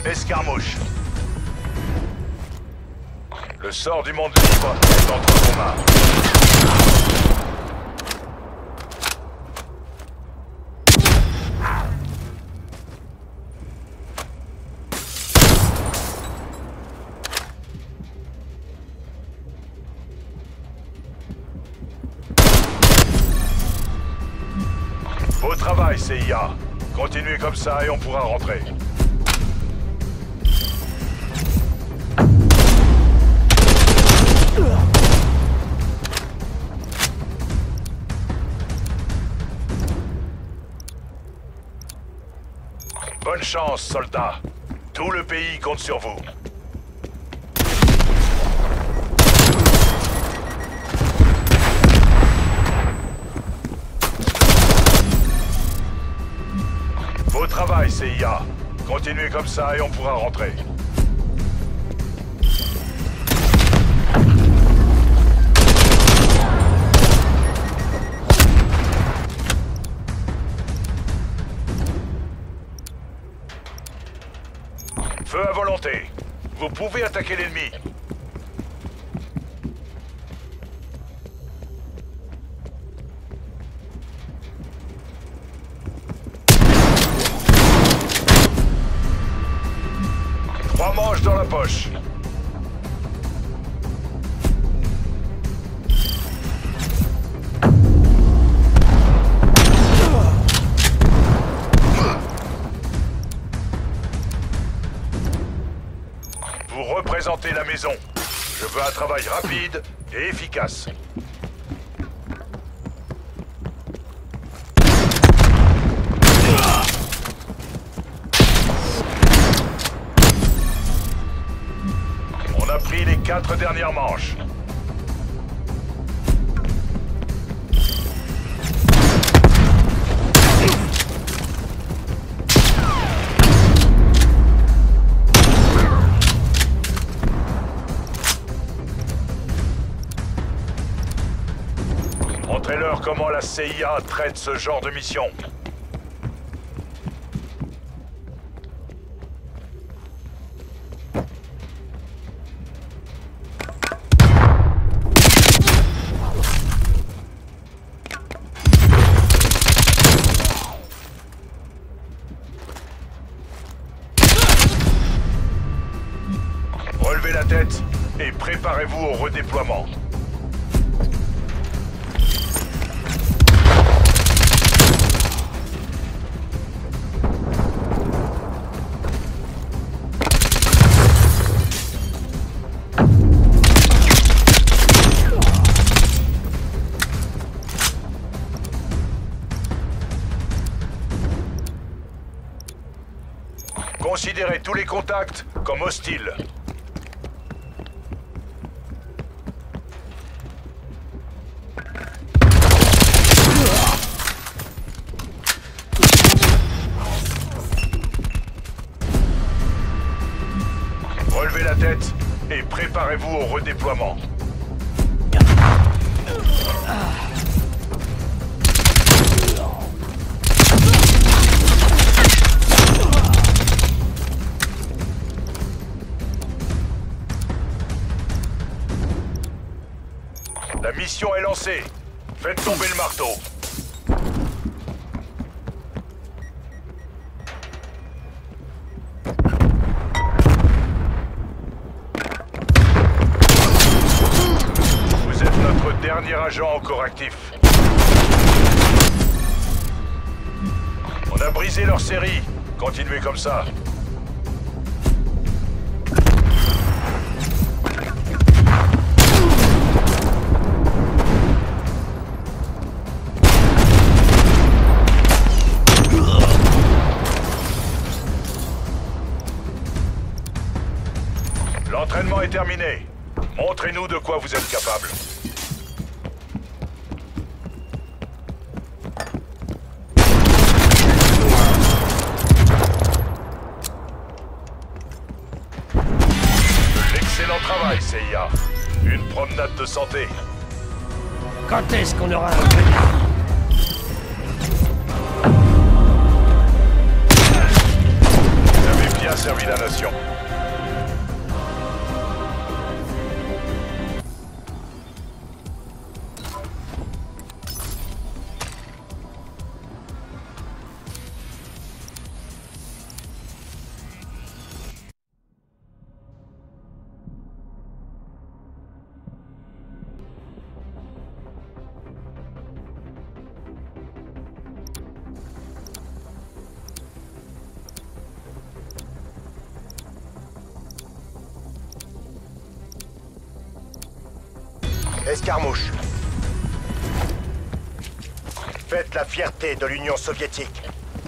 Escarmouche. Le sort du monde libre est entre vos mains. Beau travail, CIA. Continuez comme ça et on pourra rentrer. Bonne chance, soldats. Tout le pays compte sur vous. Beau travail, CIA. Continuez comme ça et on pourra rentrer. Feu à volonté. Vous pouvez attaquer l'ennemi. Trois manches dans la poche. Vous représentez la maison. Je veux un travail rapide et efficace. On a pris les 4 dernières manches. Montrez-leur comment la CIA traite ce genre de mission. Relevez la tête et préparez-vous au redéploiement. Considérez tous les contacts comme hostiles. Relevez la tête et préparez-vous au redéploiement. La mission est lancée. Faites tomber le marteau. Vous êtes notre dernier agent encore actif. On a brisé leur série. Continuez comme ça. L'entraînement est terminé. Montrez-nous de quoi vous êtes capable. De l'excellent travail, CIA. Une promenade de santé. Quand est-ce qu'on aura un peu Vous avez bien bien servi la nation. Escarmouche. Faites la fierté de l'Union soviétique.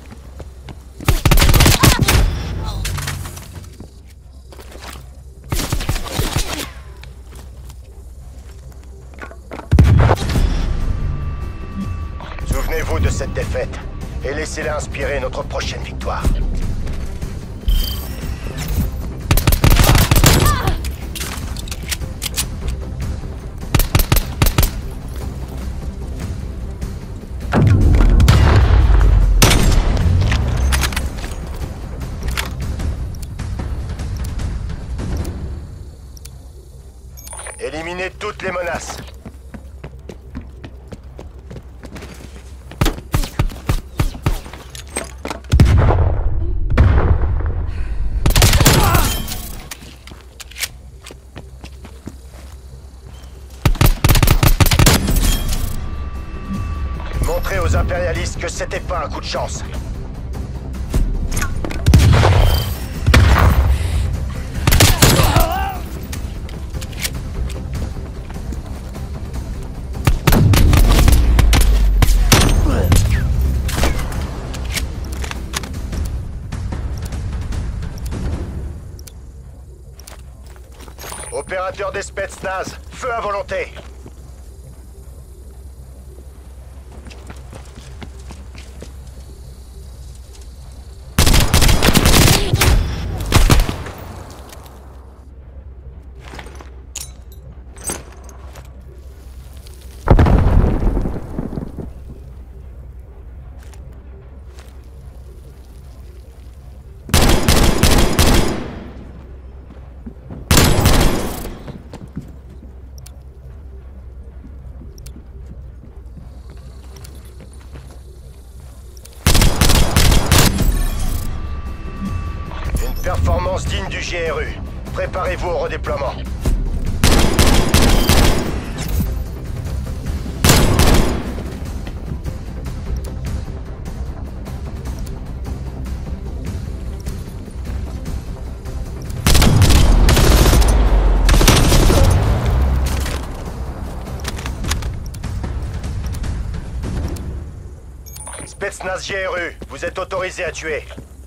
Souvenez-vous de cette défaite et laissez-la inspirer notre prochaine victoire. Éliminez toutes les menaces. Montrez aux impérialistes que c'était pas un coup de chance. Opérateur des Spetsnaz, feu à volonté. Performance digne du GRU. Préparez-vous au redéploiement. Spetsnaz GRU, vous êtes autorisé à tuer.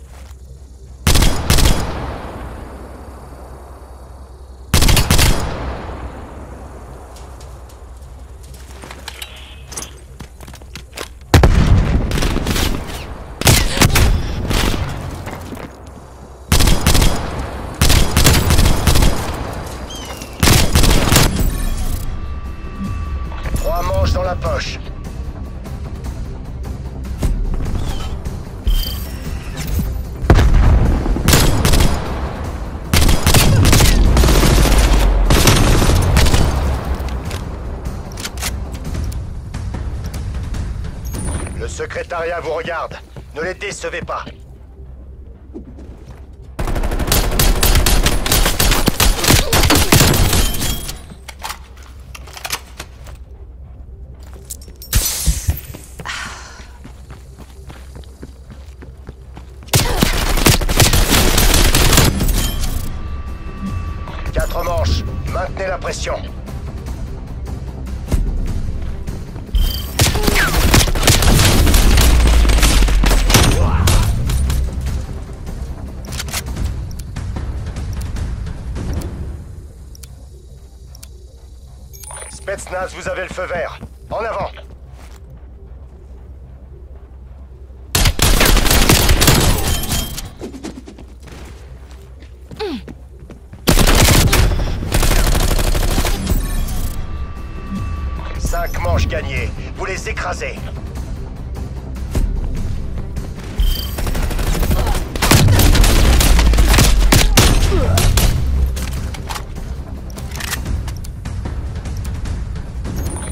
Dans la poche. Le secrétariat vous regarde. Ne les décevez pas. Manche, maintenez la pression. Spetsnaz, vous avez le feu vert. En avant. Cinq manches gagnées. Vous les écrasez.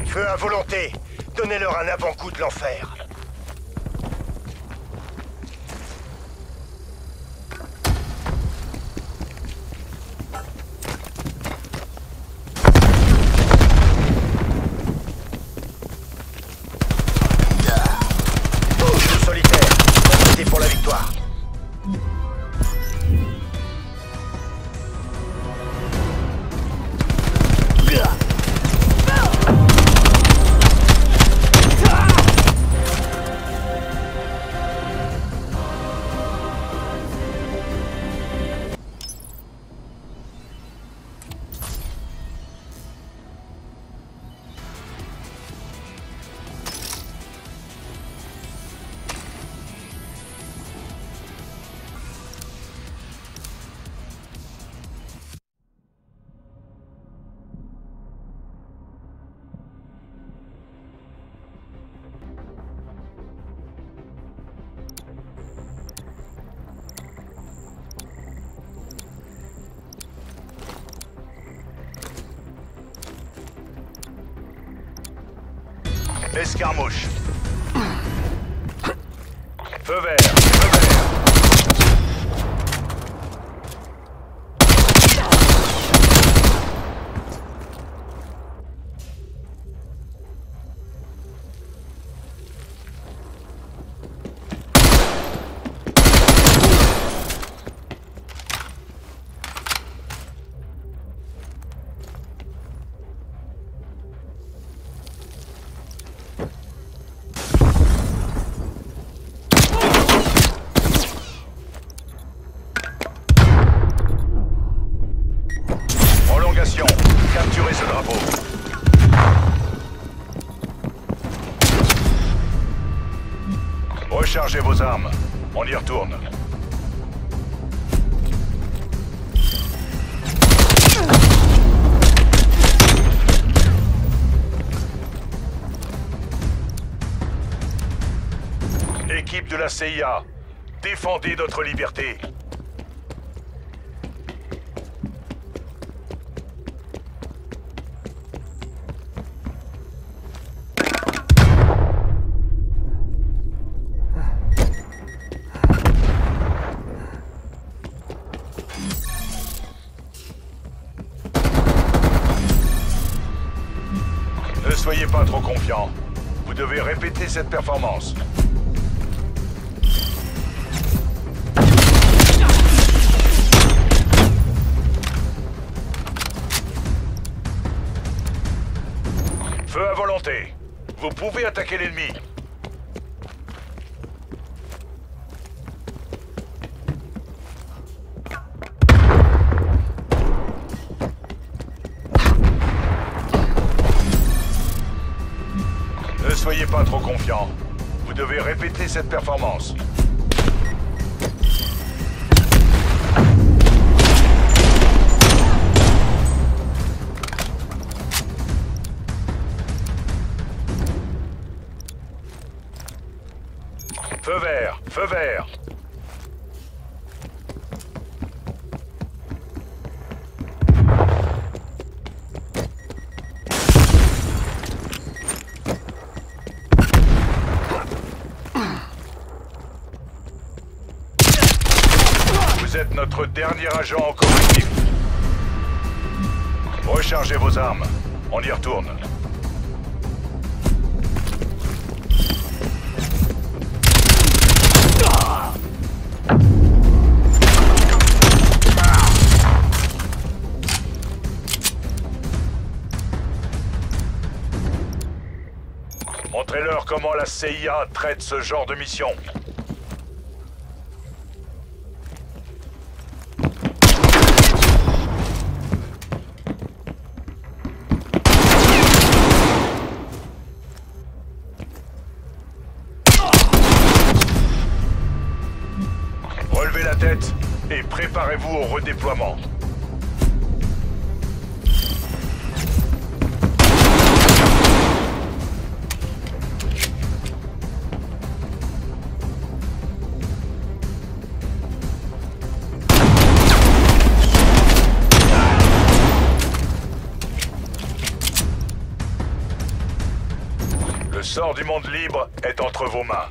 Feu à volonté. Donnez-leur un avant-goût de l'enfer. Solitaire, complété pour la victoire. Escarmouche. Feu vert, feu vert. Capturez ce drapeau. Rechargez vos armes. On y retourne. Équipe de la CIA, défendez notre liberté. Ne soyez pas trop confiants. Vous devez répéter cette performance. Feu à volonté. Vous pouvez attaquer l'ennemi. Ne soyez pas trop confiants. Vous devez répéter cette performance. Feu vert, feu vert. Vous êtes notre dernier agent encore actif. Rechargez vos armes. On y retourne. Montrez-leur comment la CIA traite ce genre de mission. Relevez la tête et préparez-vous au redéploiement. sort du monde libre est entre vos mains.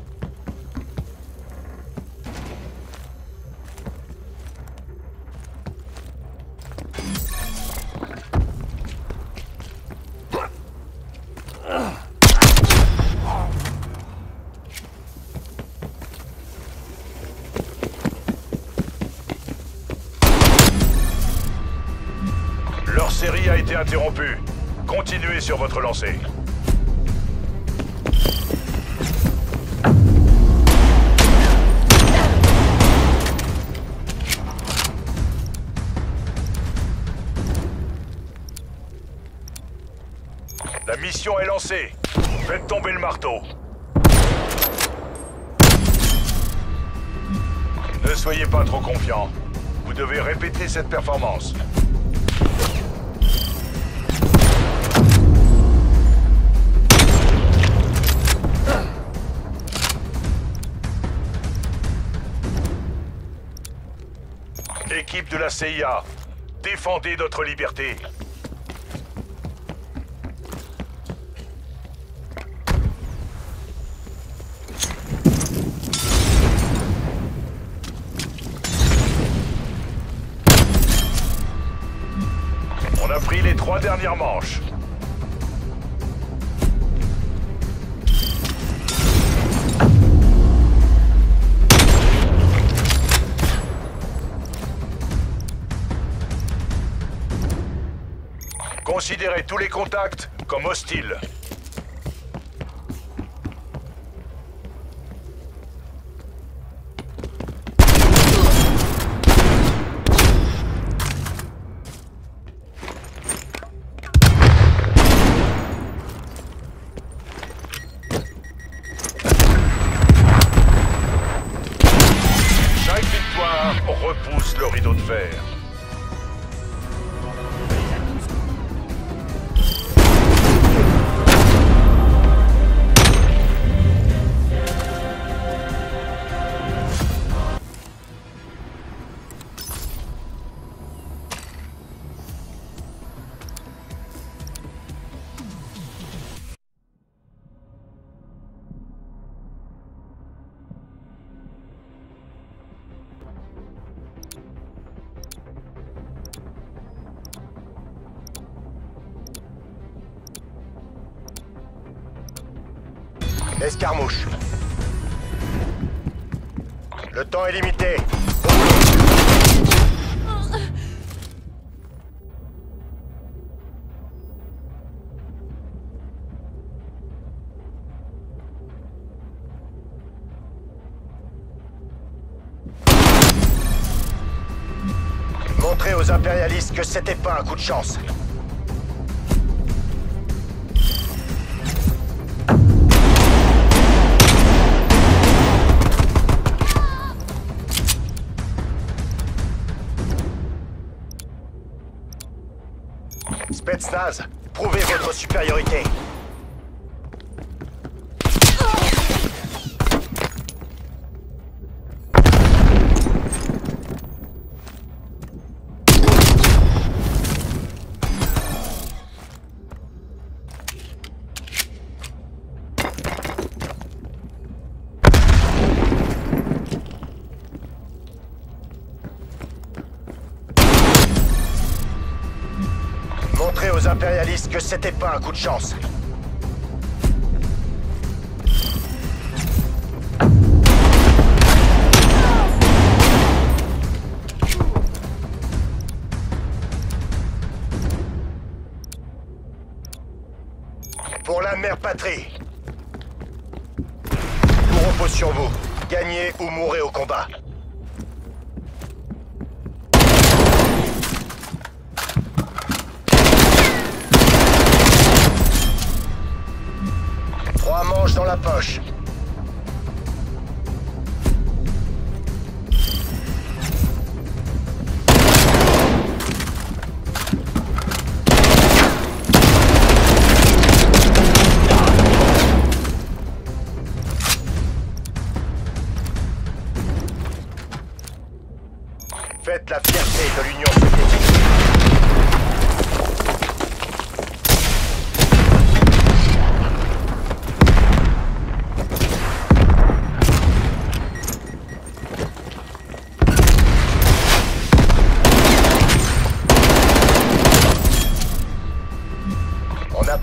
Leur série a été interrompue. Continuez sur votre lancée. La mission est lancée. Faites tomber le marteau. Ne soyez pas trop confiants. Vous devez répéter cette performance. Équipe de la CIA, défendez notre liberté. On a pris les 3 dernières manches. Considérez tous les contacts comme hostiles. Chaque victoire repousse le rideau de fer. Escarmouche. Le temps est limité. Montrez aux impérialistes que c'était pas un coup de chance. Spetsnaz, prouvez votre supériorité. Montrez aux impérialistes que c'était pas un coup de chance. Pour la mère patrie. Tout repose sur vous. Gagnez ou mourrez au combat. Manche dans la poche. Faites la fierté de l'Union soviétique.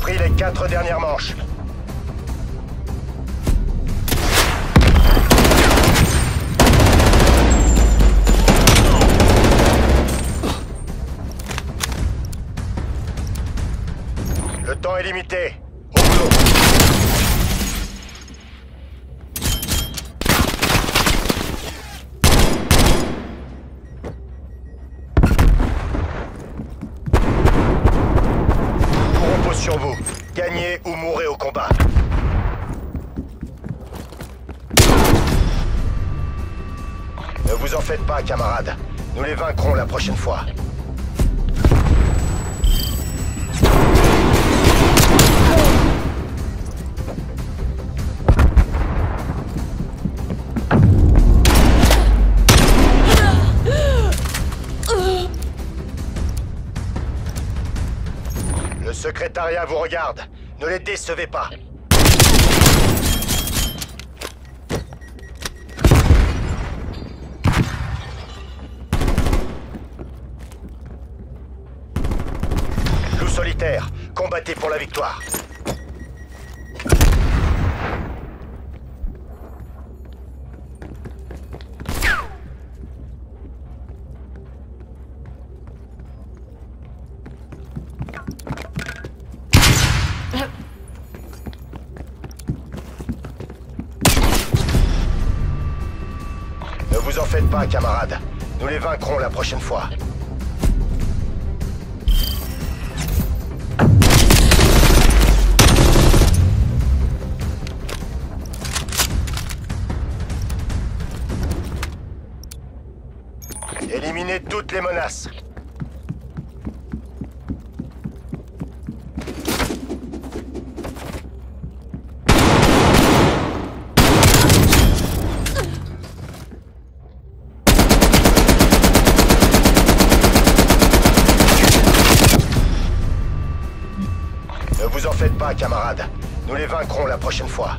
pris les 4 dernières manches. Le temps est limité. Au boulot. Tout repose sur vous. Gagnez ou mourrez au combat. Ne vous en faites pas, camarades. Nous les vaincrons la prochaine fois. Le secrétariat vous regarde. Ne les décevez pas. Loup solitaire, combattez pour la victoire. Ne vous en faites pas, camarades. Nous les vaincrons la prochaine fois. Éliminez toutes les menaces. Ne vous en faites pas, camarades. Nous les vaincrons la prochaine fois.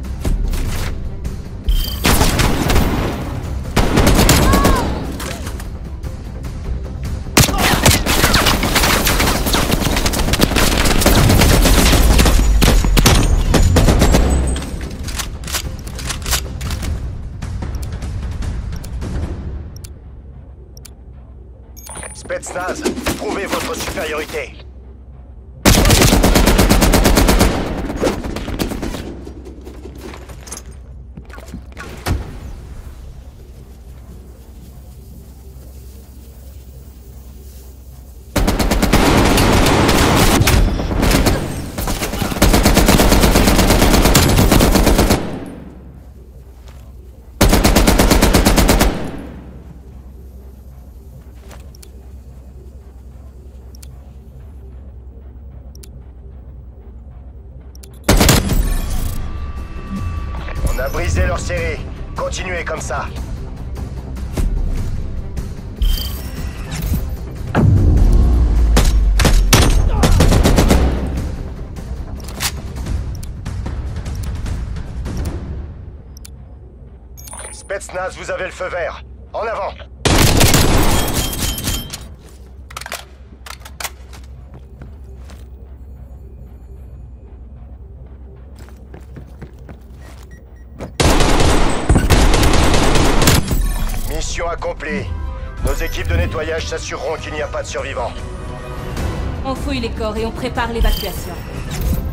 Spetsnaz, prouvez votre supériorité. On a brisé leur série. Continuez comme ça. Spetsnaz, vous avez le feu vert. En avant. Mission accomplie. Nos équipes de nettoyage s'assureront qu'il n'y a pas de survivants. On fouille les corps et on prépare l'évacuation.